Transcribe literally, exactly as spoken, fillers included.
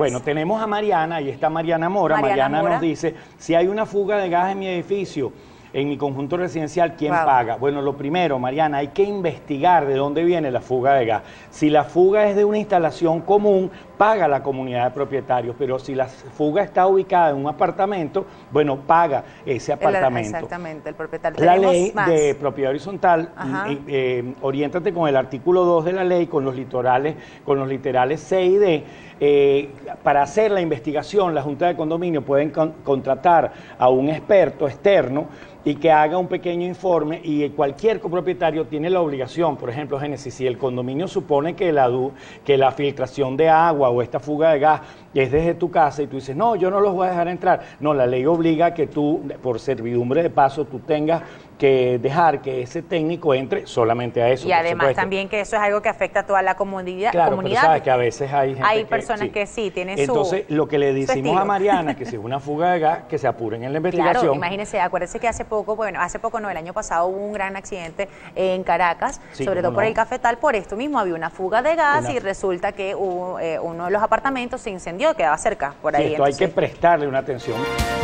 Bueno, tenemos a Mariana, y está Mariana Mora. Mariana, Mariana Mora. nos dice, si hay una fuga de gas en mi edificio, en mi conjunto residencial, ¿quién Wow. paga? Bueno, lo primero, Mariana, hay que investigar de dónde viene la fuga de gas. Si la fuga es de una instalación común, paga la comunidad de propietarios, pero si la fuga está ubicada en un apartamento, bueno, paga ese apartamento. El, exactamente, el propietario. La Tenemos ley más. de propiedad horizontal, eh, eh, oriéntate con el artículo dos de la ley, con los litorales, con los literales C y D. Eh, para hacer la investigación, la Junta de Condominio pueden con, contratar a un experto externo y que haga un pequeño informe, y cualquier copropietario tiene la obligación, por ejemplo, Génesis, si el condominio supone que la, que la filtración de agua o esta fuga de gas es desde tu casa y tú dices, no, yo no los voy a dejar entrar. No, la ley obliga a que tú, por servidumbre de paso, tú tengas que dejar que ese técnico entre solamente a eso. Y además supuesto. también que eso es algo que afecta a toda la comunidad. Claro, comunidad. pero sabes que a veces hay gente Hay que, personas sí. que sí, tienen Entonces, su lo que le decimos estilo. a Mariana, que si es una fuga de gas, que se apuren en la investigación. Claro, imagínense, acuérdense que hace poco, bueno, hace poco no, el año pasado hubo un gran accidente en Caracas, sí, sobre todo no. por el Cafetal, por esto mismo, había una fuga de gas una... y resulta que hubo, eh, uno de los apartamentos se incendió, quedaba cerca, por sí, ahí. Esto Entonces... hay que prestarle una atención.